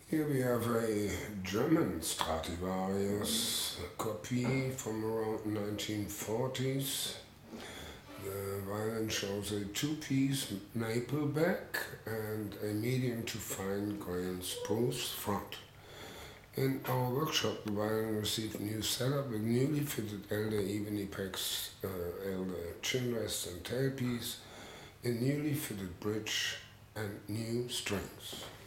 Here we have a German Stradivarius copy from around 1940s. The violin shows a two-piece maple back and a medium to fine grain spruce front. In our workshop, the violin received new setup with newly fitted elder evenly pegs, elder chin rest and tailpiece, a newly fitted bridge, and new strings.